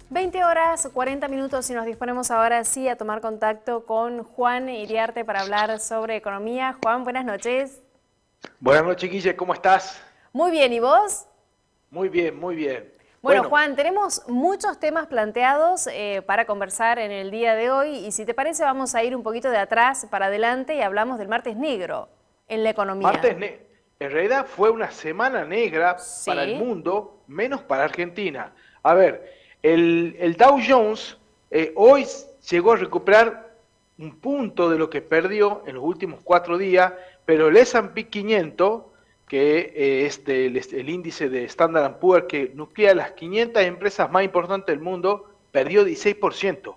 20 horas 40 minutos y nos disponemos ahora sí a tomar contacto con Juan Iriarte para hablar sobre economía. Juan, buenas noches. Buenas noches, Guille, ¿cómo estás? Muy bien, ¿y vos? Muy bien, muy bien. Bueno, Juan, tenemos muchos temas planteados para conversar en el día de hoy y si te parece vamos a ir un poquito de atrás para adelante y hablamos del martes negro en la economía. En realidad fue una semana negra para el Sí. mundo, menos para Argentina. A ver, el Dow Jones hoy llegó a recuperar un punto de lo que perdió en los últimos 4 días, pero el S&P 500, que es el índice de Standard Poor's que nuclea las 500 empresas más importantes del mundo, perdió 16%.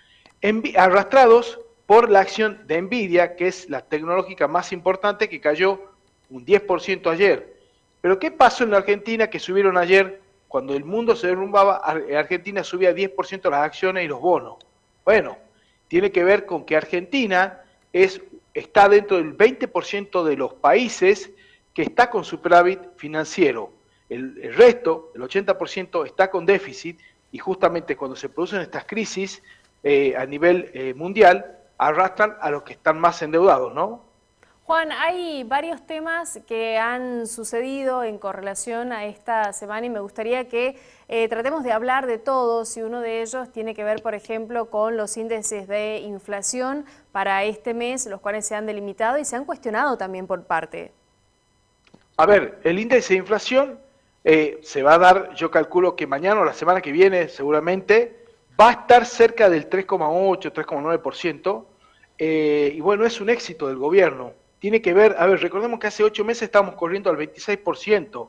Arrastrados por la acción de Nvidia, que es la tecnológica más importante, que cayó un 10% ayer. Pero ¿qué pasó en la Argentina que subieron ayer? Cuando el mundo se derrumbaba, Argentina subía 10% las acciones y los bonos. Bueno, tiene que ver con que Argentina está dentro del 20% de los países que está con superávit financiero. El resto, el 80%, está con déficit y justamente cuando se producen estas crisis a nivel mundial, arrastran a los que están más endeudados, ¿no? Juan, hay varios temas que han sucedido en correlación a esta semana y me gustaría que tratemos de hablar de todos y uno de ellos tiene que ver, por ejemplo, con los índices de inflación para este mes, los cuales se han delimitado y se han cuestionado también por parte. A ver, el índice de inflación se va a dar, yo calculo que mañana o la semana que viene seguramente, va a estar cerca del 3,8, 3,9%, y bueno, es un éxito del gobierno. Tiene que ver, a ver, recordemos que hace 8 meses estábamos corriendo al 26%.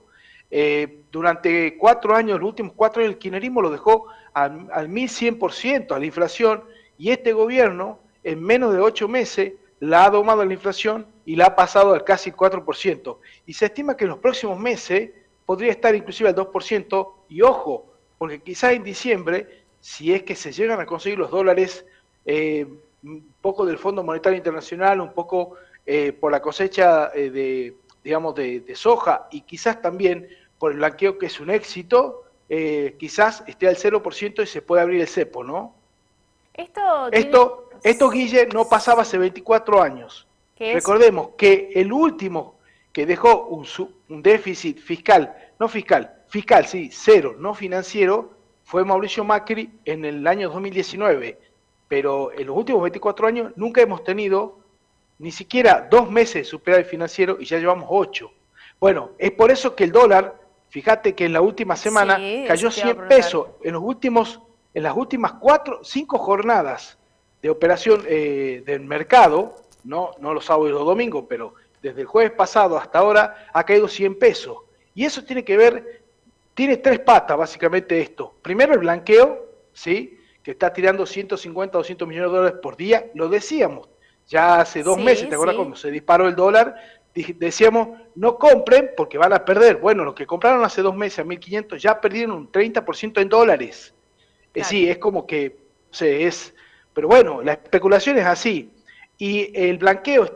Durante 4 años, los últimos 4 años, el kirchnerismo lo dejó al 1100% a la inflación, y este gobierno, en menos de 8 meses, la ha domado la inflación y la ha pasado al casi 4%. Y se estima que en los próximos meses podría estar inclusive al 2%, y ojo, porque quizás en diciembre, si es que se llegan a conseguir los dólares, un poco del Fondo Monetario Internacional, un poco por la cosecha digamos, de soja y quizás también por el blanqueo que es un éxito, quizás esté al 0% y se puede abrir el cepo, ¿no? Esto tiene... Esto, Guille, no pasaba hace 24 años. ¿Qué es? Recordemos que el último que dejó un déficit fiscal, no fiscal, fiscal sí, cero, no financiero, fue Mauricio Macri en el año 2019. Pero en los últimos 24 años nunca hemos tenido ni siquiera 2 meses de superávit financiero y ya llevamos 8. Bueno, es por eso que el dólar, fíjate que en la última semana Sí, cayó eso te iba a 100 preguntar. pesos en las últimas 5 jornadas de operación del mercado, no los sábados y los domingos, pero desde el jueves pasado hasta ahora ha caído 100 pesos. Y eso tiene que ver, tiene 3 patas básicamente esto. Primero el blanqueo, ¿sí? Que está tirando 150 o 200 millones de dólares por día, lo decíamos. Ya hace 2 meses, Sí, ¿te acuerdas cuando sí. se disparó el dólar? Decíamos, no compren porque van a perder. Bueno, los que compraron hace 2 meses a 1.500 ya perdieron un 30% en dólares. Claro. Sí, es como que, o sea, pero bueno, la especulación es así. Y el blanqueo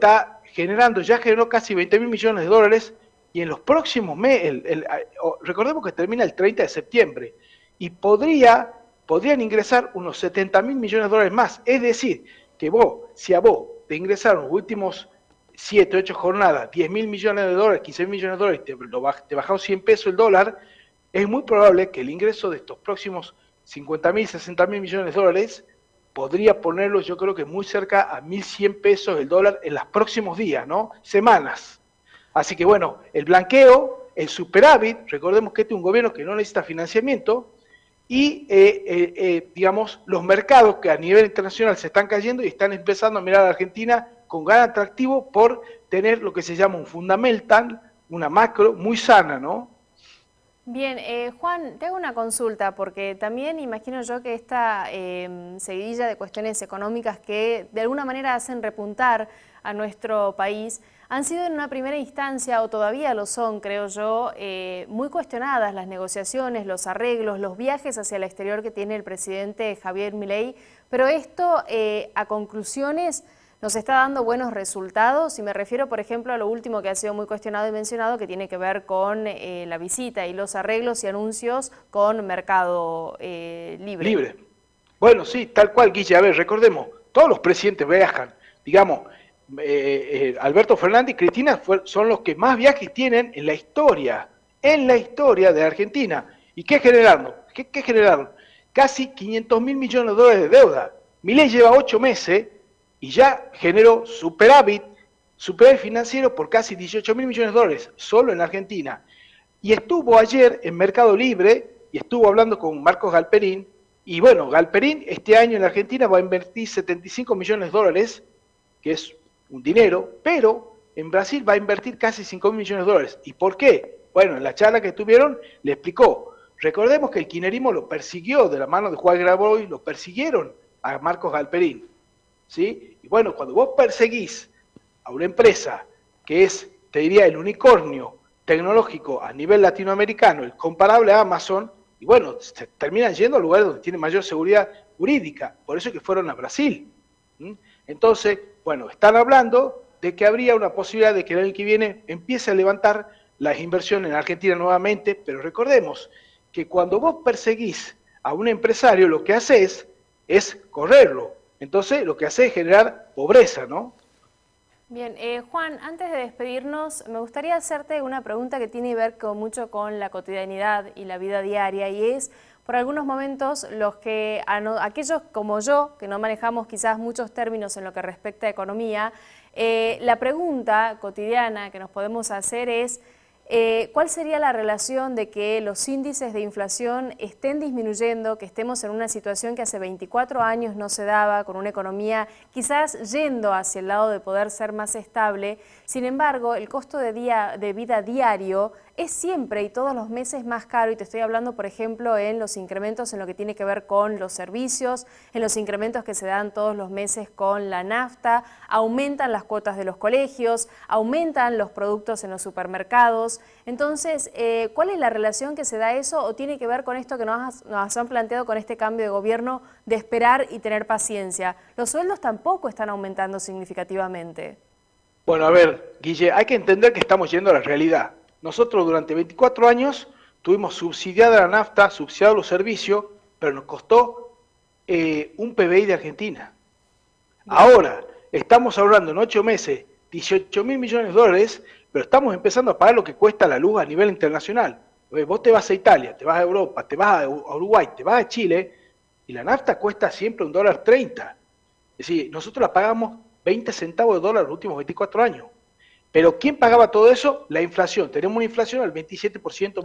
ya generó casi 20.000 millones de dólares y en los próximos meses, recordemos que termina el 30 de septiembre, y podrían ingresar unos 70.000 millones de dólares más. Es decir, que si a vos te ingresaron los últimos 7, 8 jornadas, 10.000 millones de dólares, 15.000 millones de dólares, te bajaron 100 pesos el dólar, es muy probable que el ingreso de estos próximos 50.000, 60.000 millones de dólares podría ponerlo, yo creo que muy cerca a 1.100 pesos el dólar en los próximos días, ¿no? Semanas. Así que bueno, el blanqueo, el superávit, recordemos que este es un gobierno que no necesita financiamiento, y digamos, los mercados que a nivel internacional se están cayendo y están empezando a mirar a Argentina con gran atractivo por tener lo que se llama un fundamental, una macro muy sana, ¿no? Bien, Juan, te hago una consulta porque también imagino yo que esta seguidilla de cuestiones económicas que de alguna manera hacen repuntar a nuestro país han sido en una primera instancia, o todavía lo son, creo yo, muy cuestionadas las negociaciones, los arreglos, los viajes hacia el exterior que tiene el presidente Javier Milei, pero esto a conclusiones nos está dando buenos resultados, y me refiero, por ejemplo, a lo último que ha sido muy cuestionado y mencionado, que tiene que ver con la visita y los arreglos y anuncios con Mercado Libre. Libre. Bueno, sí, tal cual, Guille. A ver, recordemos, todos los presidentes viajan. Digamos, Alberto Fernández y Cristina son los que más viajes tienen en la historia de Argentina. ¿Y qué generaron? ¿Qué generaron? Casi 500 mil millones de dólares de deuda. Milei lleva 8 meses y ya generó superávit financiero por casi 18 mil millones de dólares, solo en Argentina. Y estuvo ayer en Mercado Libre y estuvo hablando con Marcos Galperín. Y bueno, Galperín este año en Argentina va a invertir 75 millones de dólares, que es un dinero, pero en Brasil va a invertir casi 5 mil millones de dólares. ¿Y por qué? Bueno, en la charla que tuvieron le explicó. Recordemos que el kirchnerismo lo persiguió de la mano de Juan Grabois, lo persiguieron a Marcos Galperín, ¿sí? Y bueno, cuando vos perseguís a una empresa que es, te diría, el unicornio tecnológico a nivel latinoamericano, el comparable a Amazon, y bueno, se terminan yendo a lugares donde tienen mayor seguridad jurídica, por eso es que fueron a Brasil. Entonces, bueno, están hablando de que habría una posibilidad de que el año que viene empiece a levantar las inversiones en Argentina nuevamente, pero recordemos que cuando vos perseguís a un empresario, lo que haces es correrlo. Entonces, lo que hace es generar pobreza, ¿no? Bien, Juan, antes de despedirnos, me gustaría hacerte una pregunta que tiene que ver mucho con la cotidianidad y la vida diaria, y es, por algunos momentos, aquellos como yo, que no manejamos quizás muchos términos en lo que respecta a economía, la pregunta cotidiana que nos podemos hacer es, ¿cuál sería la relación de que los índices de inflación estén disminuyendo, que estemos en una situación que hace 24 años no se daba, con una economía quizás yendo hacia el lado de poder ser más estable? Sin embargo, el costo de vida diario es siempre y todos los meses más caro, y te estoy hablando, por ejemplo, en los incrementos en lo que tiene que ver con los servicios, en los incrementos que se dan todos los meses con la nafta, aumentan las cuotas de los colegios, aumentan los productos en los supermercados. Entonces, ¿cuál es la relación que se da eso, o tiene que ver con esto que nos han planteado con este cambio de gobierno de esperar y tener paciencia? Los sueldos tampoco están aumentando significativamente. Bueno, a ver, Guille, hay que entender que estamos yendo a la realidad. Nosotros durante 24 años tuvimos subsidiada la nafta, subsidiados los servicios, pero nos costó un PBI de Argentina. Ahora, estamos ahorrando en 8 meses 18 mil millones de dólares, pero estamos empezando a pagar lo que cuesta la luz a nivel internacional. Vos te vas a Italia, te vas a Europa, te vas a Uruguay, te vas a Chile, y la nafta cuesta siempre $1.30. Es decir, nosotros la pagamos 20 centavos de dólar los últimos 24 años. Pero ¿quién pagaba todo eso? La inflación. Tenemos una inflación al 27%,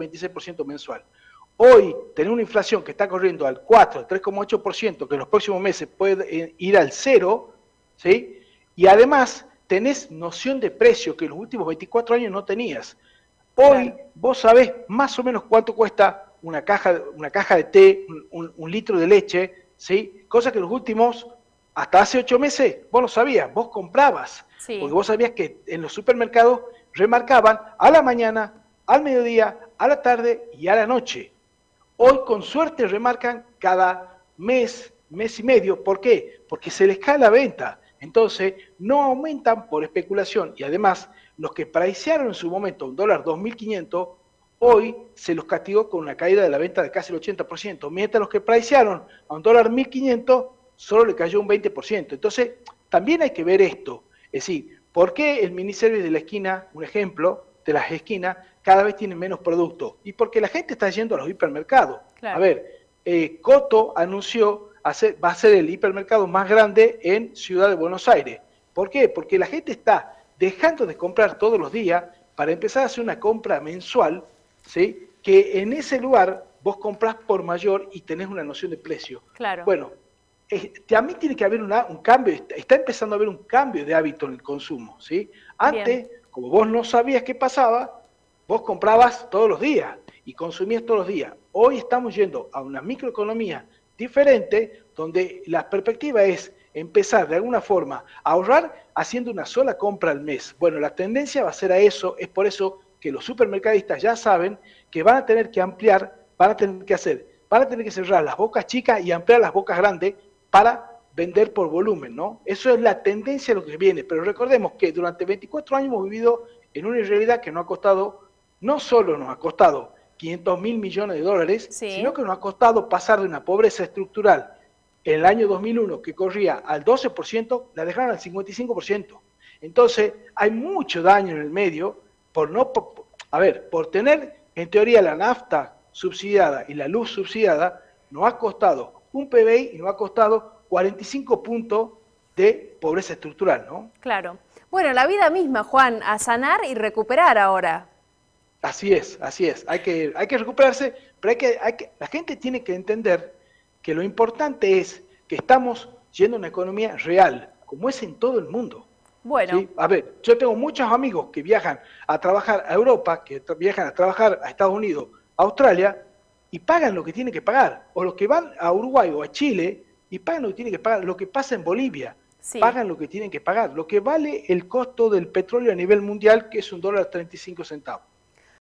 26% mensual. Hoy tenemos una inflación que está corriendo al 4, al 3,8%, que en los próximos meses puede ir al 0, ¿sí? Y además tenés noción de precio que en los últimos 24 años no tenías. Hoy vos sabés más o menos cuánto cuesta una caja de té, un litro de leche, ¿sí? Cosa que en los últimos, hasta hace 8 meses, vos no sabías, vos comprabas. Sí. Porque vos sabías que en los supermercados remarcaban a la mañana, al mediodía, a la tarde y a la noche. Hoy con suerte remarcan cada mes, mes y medio. ¿Por qué? Porque se les cae la venta. Entonces no aumentan por especulación, y además los que pricearon en su momento $2.500, hoy se los castigó con una caída de la venta de casi el 80%, mientras los que pricearon a $1.500 solo le cayó un 20%. Entonces también hay que ver esto. Es decir, ¿por qué el miniservice de la esquina, un ejemplo, de las esquinas, cada vez tienen menos productos? Y porque la gente está yendo a los hipermercados. Claro. A ver, Coto anunció, va a ser el hipermercado más grande en Ciudad de Buenos Aires. ¿Por qué? Porque la gente está dejando de comprar todos los días para empezar a hacer una compra mensual, ¿sí? Que en ese lugar vos comprás por mayor y tenés una noción de precio. Claro. Bueno, también tiene que haber un cambio, está empezando a haber un cambio de hábito en el consumo, ¿sí? Antes, bien, como vos no sabías qué pasaba, vos comprabas todos los días y consumías todos los días. Hoy estamos yendo a una microeconomía diferente, donde la perspectiva es empezar de alguna forma a ahorrar haciendo una sola compra al mes. Bueno, la tendencia va a ser a eso, es por eso que los supermercadistas ya saben que van a tener que ampliar, van a tener que cerrar las bocas chicas y ampliar las bocas grandes para vender por volumen, ¿no? Eso es la tendencia a lo que viene, pero recordemos que durante 24 años hemos vivido en una irrealidad que nos ha costado, no solo nos ha costado 500.000 millones de dólares, Sí. sino que nos ha costado pasar de una pobreza estructural en el año 2001 que corría al 12%, la dejaron al 55%. Entonces, hay mucho daño en el medio por tener en teoría la nafta subsidiada y la luz subsidiada, nos ha costado un PBI y nos ha costado 45 puntos de pobreza estructural, ¿no? Claro. Bueno, la vida misma, Juan, a sanar y recuperar ahora. Así es, así es. Hay que recuperarse, pero la gente tiene que entender que lo importante es que estamos yendo a una economía real, como es en todo el mundo. Bueno, ¿Sí? A ver, yo tengo muchos amigos que viajan a trabajar a Europa, que viajan a trabajar a Estados Unidos, a Australia, y pagan lo que tienen que pagar. O los que van a Uruguay o a Chile y pagan lo que tienen que pagar. Lo que pasa en Bolivia, sí. pagan lo que tienen que pagar. Lo que vale el costo del petróleo a nivel mundial, que es $1.35.